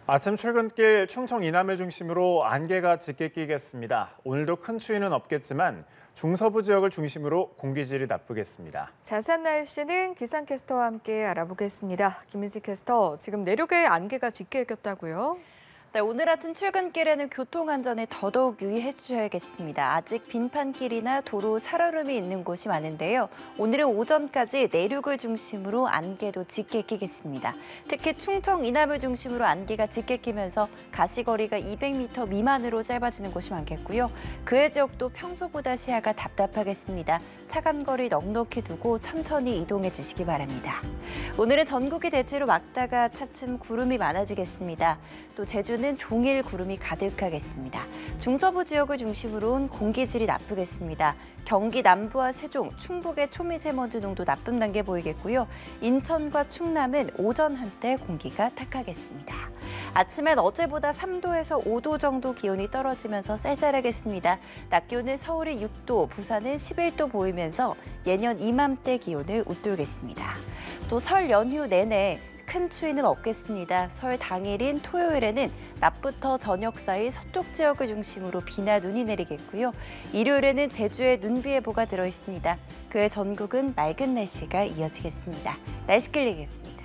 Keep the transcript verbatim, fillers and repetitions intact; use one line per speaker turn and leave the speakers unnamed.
아침 출근길 충청 이남을 중심으로 안개가 짙게 끼겠습니다. 오늘도 큰 추위는 없겠지만 중서부 지역을 중심으로 공기질이 나쁘겠습니다.
자세한 날씨는 기상캐스터와 함께 알아보겠습니다. 김민지 캐스터, 지금 내륙에 안개가 짙게 꼈다고요?
네, 오늘 아침 출근길에는 교통안전에 더더욱 유의해 주셔야겠습니다. 아직 빈판길이나 도로 살얼음이 있는 곳이 많은데요. 오늘은 오전까지 내륙을 중심으로 안개도 짙게 끼겠습니다. 특히 충청 이남을 중심으로 안개가 짙게 끼면서 가시거리가 이백 미터 미만으로 짧아지는 곳이 많겠고요. 그해 지역도 평소보다 시야가 답답하겠습니다. 차간거리 넉넉히 두고 천천히 이동해 주시기 바랍니다. 오늘은 전국이 대체로 맑다가 차츰 구름이 많아지겠습니다. 또 제주는 종일 구름이 가득하겠습니다. 중서부 지역을 중심으로는 공기질이 나쁘겠습니다. 경기 남부와 세종, 충북의 초미세먼지 농도 나쁨 단계 보이겠고요. 인천과 충남은 오전 한때 공기가 탁하겠습니다. 아침엔 어제보다 삼 도에서 오 도 정도 기온이 떨어지면서 쌀쌀하겠습니다. 낮 기온은 서울이 육 도, 부산은 십일 도 보이면서 예년 이맘때 기온을 웃돌겠습니다. 또 설 연휴 내내 큰 추위는 없겠습니다. 설 당일인 토요일에는 낮부터 저녁 사이 서쪽 지역을 중심으로 비나 눈이 내리겠고요. 일요일에는 제주에 눈비 예보가 들어있습니다. 그해 전국은 맑은 날씨가 이어지겠습니다. 날씨 클릭이었습니다.